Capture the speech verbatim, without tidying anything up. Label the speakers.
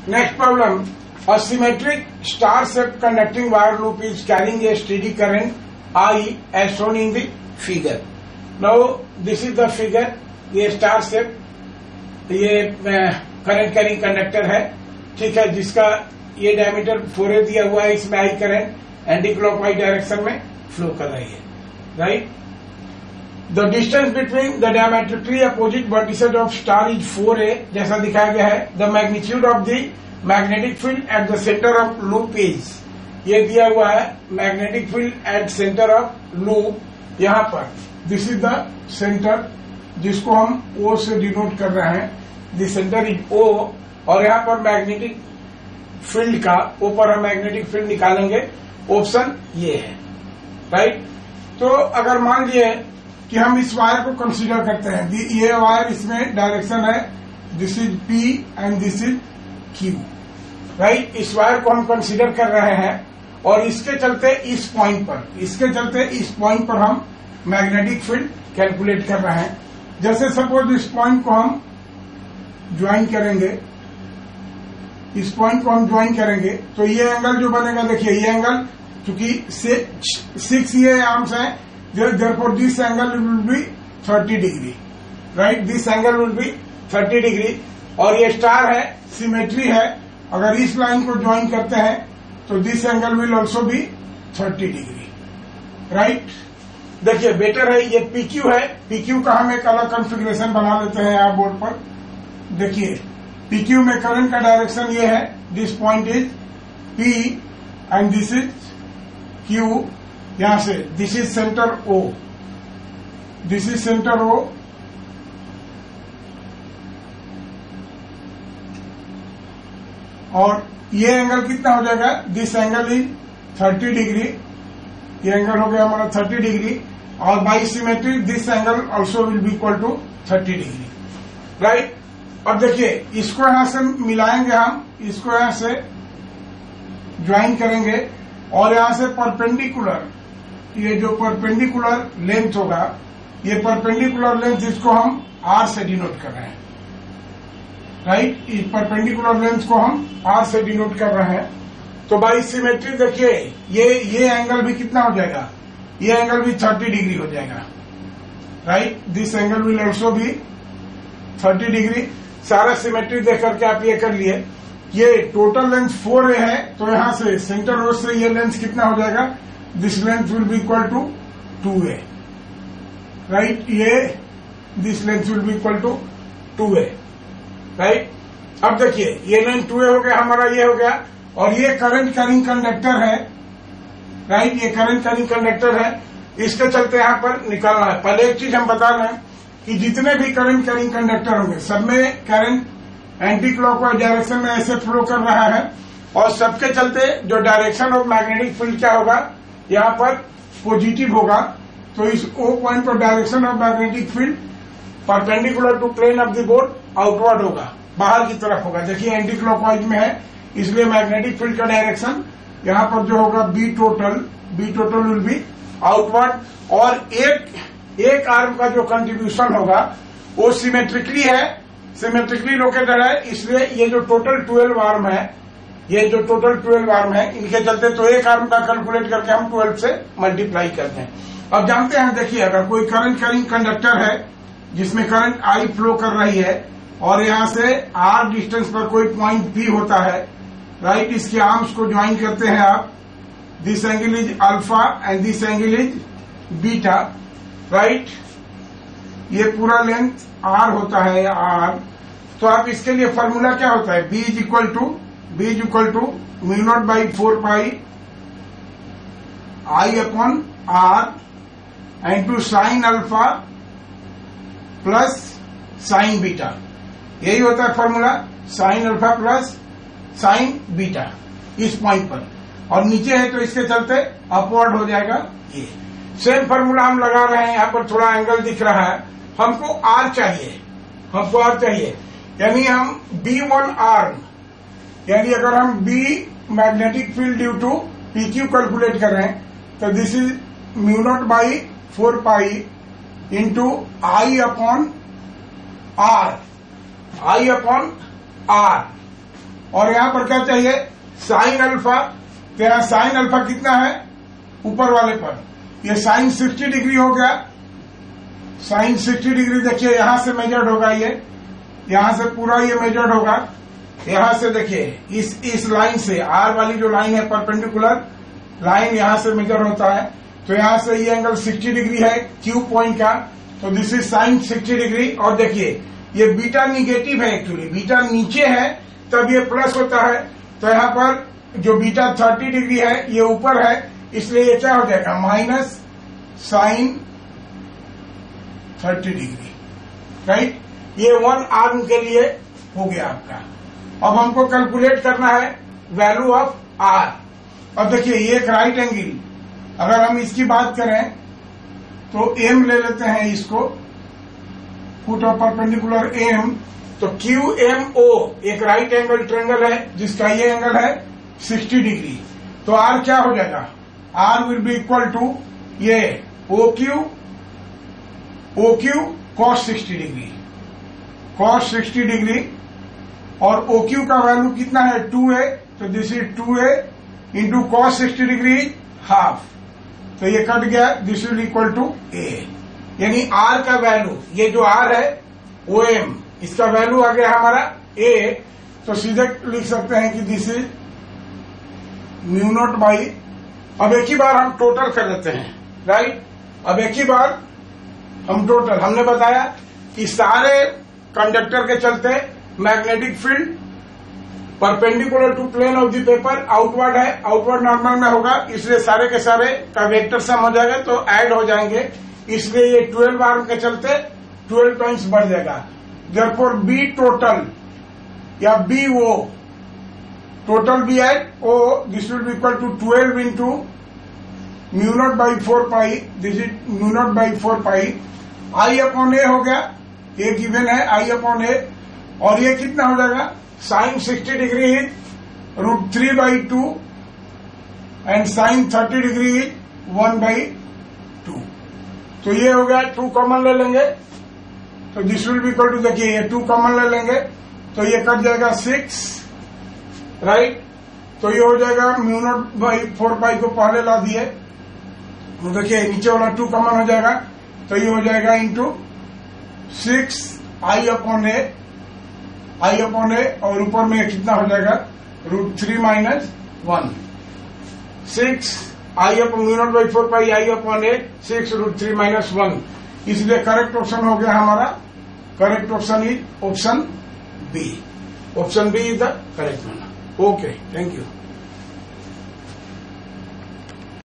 Speaker 1: Next problem. A symmetric star-shaped conducting wire loop is carrying a steady current I as shown in the figure. Now this is the figure. ये star shape, ये current carrying conductor है, ठीक है, जिसका ये diameter four ए दिया हुआ है. इसमें I current anti clockwise direction में फ्लो कर रही है. Right. The distance between the diametrically opposite vertices of star is four a, जैसा दिखाया गया है. The magnitude of the magnetic field at the centre of loop is, ये दिया हुआ है magnetic field at centre of loop. यहां पर दिस इज द सेंटर, जिसको हम O से डिनोट कर रहे हैं. दिस सेंटर इज O, और यहां पर मैग्नेटिक फील्ड का, O पर हम मैग्नेटिक फील्ड निकालेंगे. ऑप्शन ये है. राइट. तो अगर मान लिए कि हम इस वायर को कंसीडर करते हैं, ये वायर, इसमें डायरेक्शन है, this is P and this is Q. Right. इस वायर को हम कंसीडर कर रहे हैं और इसके चलते इस पॉइंट पर, इसके चलते इस पॉइंट पर हम मैग्नेटिक फील्ड कैलकुलेट कर रहे हैं. जैसे सपोज इस पॉइंट को हम ज्वाइन करेंगे, इस पॉइंट को हम ज्वाइन करेंगे, तो ये एंगल जो बनेगा, देखिए ये एंगल चूंकि सिक्स ये आर्म्स है, therefore this angle will be thirty degree. Right. This angle will be thirty degree. और ये स्टार है, सिमेट्री है. अगर इस लाइन को ज्वाइन करते हैं तो this angle will also be thirty degree. Right. देखिए बेटर है, ये पीक्यू है. पीक्यू का हम एक अलग कॉन्फ़िगरेशन बना लेते हैं यहाँ बोर्ड पर. देखिए पीक्यू में करंट का डायरेक्शन ये है, this point is P and this is Q. यहां से this is centre O, this is centre O, और ये एंगल कितना हो जाएगा, this angle is thirty degree. ये एंगल हो गया हमारा थर्टी डिग्री, और by symmetry this angle also will be equal to thirty degree. Right. और देखिए इसको यहां से मिलाएंगे हम, इसको यहां से ज्वाइन करेंगे, और यहां से परपेंडिकुलर, ये जो परपेंडिकुलर लेंथ होगा, ये परपेंडिकुलर लेंथ जिसको हम आर से डिनोट कर रहे हैं. राइट. इस परपेंडिकुलर लेंथ को हम आर से डिनोट कर रहे हैं. तो बाई सिमेट्री देखिए ये ये एंगल भी कितना हो जाएगा, ये एंगल भी थर्टी डिग्री हो जाएगा. Right. This angle will also भी थर्टी डिग्री. सारा सिमेट्री देख करके आप ये कर लिए. ये टोटल लेंथ फोर ए है, तो यहां से सेंटर रोड से ये लेंथ कितना हो जाएगा, this length will be equal to two a. Right. ये this length will be equal to two a. Right. अब देखिए ये लेंथ टू ए हो गया हमारा, ये हो गया, और ये करंट कैरिंग कंडक्टर है. राइट. ये करंट कैरिंग कंडक्टर है, इसके चलते यहां पर निकालना है. पहले एक चीज हम बता रहे हैं कि जितने भी करंट कैरिंग कंडक्टर होंगे, सब में करंट एंटी क्लॉकवाइज डायरेक्शन में ऐसे फ्लो कर रहा है, और सबके चलते जो डायरेक्शन ऑफ मैग्नेटिक फील्ड क्या होगा, यहाँ पर पॉजिटिव होगा. तो इस ओ पॉइंट पर direction of magnetic field perpendicular to plane of the board outward होगा, बाहर की तरफ होगा. देखिए एंटी क्लॉकवाइज में है, इसलिए मैग्नेटिक फील्ड का डायरेक्शन यहाँ पर जो होगा B total, B total will be outward. और एक एक आर्म का जो कंट्रीब्यूशन होगा वो सिमेट्रिकली है, सिमेट्रिकली लोकेटेड है, इसलिए ये जो टोटल ट्वेल्व आर्म है, ये जो टोटल ट्वेल्व आर्म है, इनके चलते तो एक आर्म का कैलकुलेट करके हम ट्वेल्व से मल्टीप्लाई करते हैं. अब जानते हैं, देखिए अगर कोई करंट कैरिंग कंडक्टर है जिसमें करंट आई फ्लो कर रही है, और यहां से आर डिस्टेंस पर कोई पॉइंट पी होता है. राइट. इसके आर्म्स को ज्वाइन करते हैं आप, this angle is alpha and this angle is beta. Right. ये पूरा लेंथ आर होता है, आर. तो आप इसके लिए फॉर्मूला क्या होता है, B is equal to B is equal to mu naught by four pi I upon R and two sine alpha plus sine beta. यही होता है formula, sine alpha plus sine beta इस पॉइंट पर. और नीचे है तो इसके चलते अपवर्ड हो जाएगा. ये सेम फॉर्मूला हम लगा रहे हैं. यहाँ पर थोड़ा एंगल दिख रहा है, हमको आर चाहिए, हमको आर चाहिए, यानी हम बी वन आर्म, यानी अगर हम B magnetic field due to P Q calculate कर रहे हैं, तो this is mu naught by four pi into I upon R, I upon R. और यहां पर क्या चाहिए, साइन अल्फा। तो यहां साइन अल्फा कितना है, ऊपर वाले पर, ये साइन सिक्सटी डिग्री हो गया। साइन सिक्सटी डिग्री देखिए यहां से मेजर्ड होगा, ये यहां से पूरा ये मेजर्ड होगा। यहां से देखिए इस इस लाइन से, आर वाली जो लाइन है परपेंडिकुलर लाइन, यहां से मेजर होता है। तो यहां से ये एंगल सिक्सटी डिग्री है क्यू पॉइंट का, तो this is sine sixty degree. और देखिए ये बीटा निगेटिव है, एक्चुअली बीटा नीचे है तब ये प्लस होता है। तो यहाँ पर जो बीटा थर्टी डिग्री है ये ऊपर है, इसलिए ये क्या हो जाएगा, minus sine thirty degree, right. ये वन आर्म के लिए हो गया आपका। अब हमको कैलकुलेट करना है वैल्यू ऑफ आर। अब देखिए ये एक राइट एंगल, अगर हम इसकी बात करें तो एम ले लेते हैं इसको, फुट ऑफ परपेंडिकुलर एम। तो क्यू एम ओ एक राइट एंगल ट्रेंगल है जिसका ये एंगल है सिक्सटी डिग्री। तो आर क्या हो जाएगा, R will be equal to ये O Q O Q cos sixty degree, cos sixty degree. और ओ क्यू का वैल्यू कितना है, टू ए। तो this is two a into cos sixty degree half. तो ये कट गया, this will equal to a. यानी आर का वैल्यू, ये जो आर है ओ एम, इसका वैल्यू आ गया हमारा ए। तो सीधे लिख सकते हैं कि this is mu naught by, अब एक ही बार हम टोटल कर लेते हैं, राइट। अब एक ही बार हम टोटल, हमने बताया कि सारे कंडक्टर के चलते magnetic field perpendicular to plane of the paper outward है, आउटवर्ड नॉर्मल में होगा, इसलिए सारे के सारे का वेक्टर सम हो जाएगा तो ऐड हो जाएंगे, इसलिए ये ट्वेल्व आर्म के चलते ट्वेल्व टाइम्स बढ़ जाएगा। देयरफॉर बी टोटल या B O, total B at O, this will be equal to twelve into mu naught by four pi, this is mu naught by four pi. I upon a हो गया, ए given है आई upon a. और ये कितना हो जाएगा, sine sixty degree is root three by two and sine thirty degree is one by two. तो ये हो गया, टू कॉमन ले लेंगे तो this will be equal to, देखिए ये टू कॉमन ले लेंगे तो ये कट जाएगा सिक्स, राइट। तो ये हो जाएगा mu naught by four pi को पहले ला दिए, तो देखिए नीचे वाला टू कॉमन हो जाएगा, तो ये हो जाएगा into six I upon a, I upon a, और ऊपर में कितना हो जाएगा, root three minus one, six I upon mu naught by four pi I upon a, six root three minus one. इसलिए करेक्ट ऑप्शन हो गया हमारा, correct option is option B, option B is the correct one. Okay, thank you.